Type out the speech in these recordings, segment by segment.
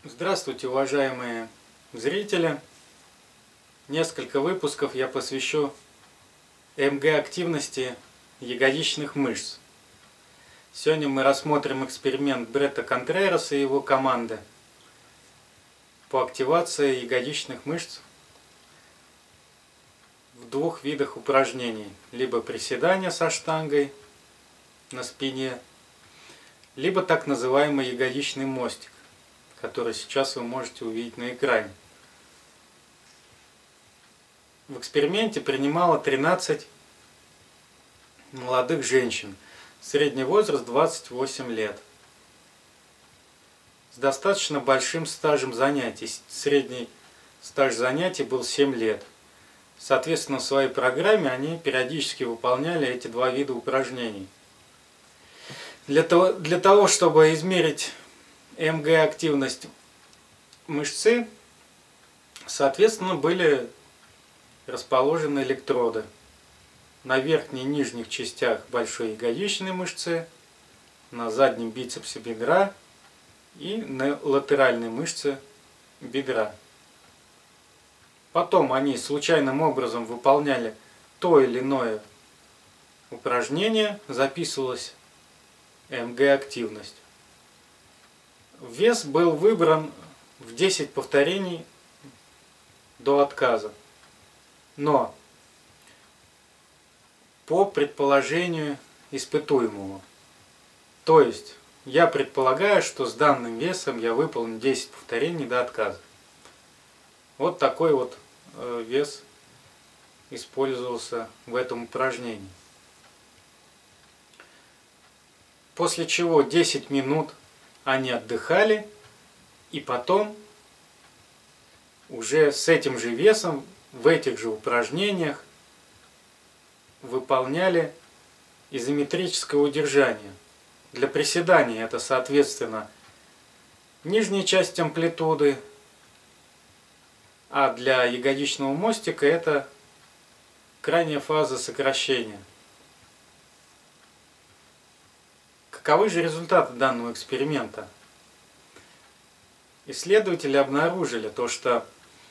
Здравствуйте, уважаемые зрители! Несколько выпусков я посвящу МГ-активности ягодичных мышц. Сегодня мы рассмотрим эксперимент Бретта Контрераса и его команды по активации ягодичных мышц в двух видах упражнений. Либо приседания со штангой на спине, либо так называемый ягодичный мостик, который сейчас вы можете увидеть на экране. В эксперименте принимало 13 молодых женщин, средний возраст 28 лет, с достаточно большим стажем занятий. Средний стаж занятий был 7 лет. Соответственно, в своей программе они периодически выполняли эти два вида упражнений. Для того, чтобы измерить МГ-активность мышцы, соответственно, были расположены электроды на верхней и нижних частях большой ягодичной мышцы, на заднем бицепсе бедра и на латеральной мышце бедра. Потом они случайным образом выполняли то или иное упражнение, записывалась МГ-активность. Вес был выбран в 10 повторений до отказа. Но по предположению испытуемого. То есть я предполагаю, что с данным весом я выполню 10 повторений до отказа. Вот такой вот вес использовался в этом упражнении. После чего 10 минут они отдыхали, и потом уже с этим же весом в этих же упражнениях выполняли изометрическое удержание. Для приседания это, соответственно, нижняя часть амплитуды, а для ягодичного мостика это крайняя фаза сокращения. Каковы же результаты данного эксперимента? Исследователи обнаружили то, что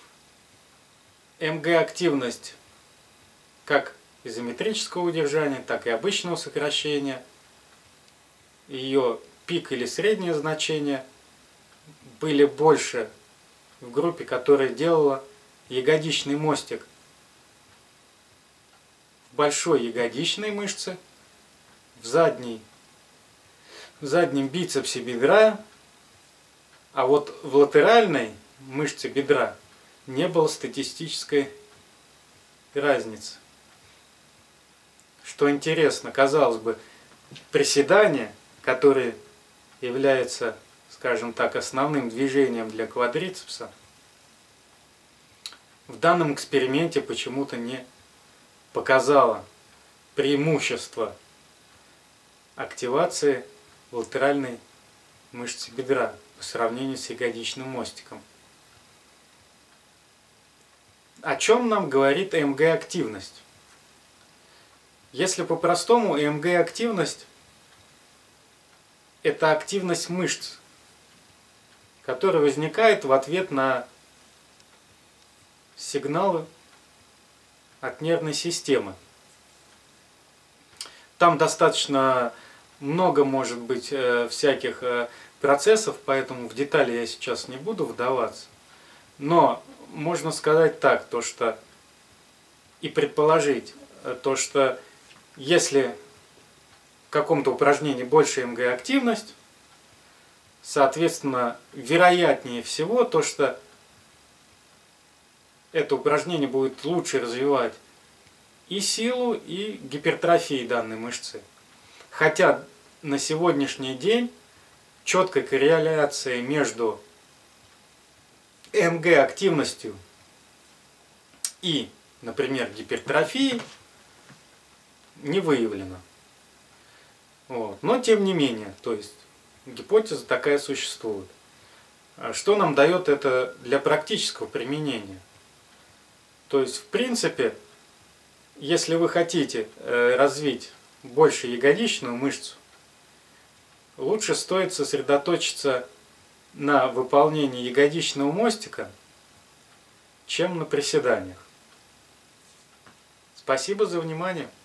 МГ-активность как изометрического удержания, так и обычного сокращения, ее пик или среднее значение были больше в группе, которая делала ягодичный мостик в большой ягодичной мышце, в заднем бицепсе бедра, а вот в латеральной мышце бедра не было статистической разницы. Что интересно, казалось бы, приседания, которые являются, скажем так, основным движением для квадрицепса, в данном эксперименте почему-то не показало преимущество активации латеральной мышцы бедра по сравнению с ягодичным мостиком. О чем нам говорит МГ-активность? Если по-простому, МГ-активность – это активность мышц, которая возникает в ответ на сигналы от нервной системы. Там достаточно много может быть всяких процессов, поэтому в детали я сейчас не буду вдаваться. Но можно сказать так, то что и предположить, то что если в каком-то упражнении больше МГ-активность, соответственно, вероятнее всего то, что это упражнение будет лучше развивать и силу, и гипертрофию данной мышцы. Хотя на сегодняшний день четкой корреляции между МГ-активностью и, например, гипертрофией не выявлено. Вот. Но тем не менее, то есть гипотеза такая существует. Что нам дает это для практического применения? То есть, в принципе, если вы хотите развить больше ягодичную мышцу, лучше стоит сосредоточиться на выполнение ягодичного мостика, чем на приседаниях. Спасибо за внимание.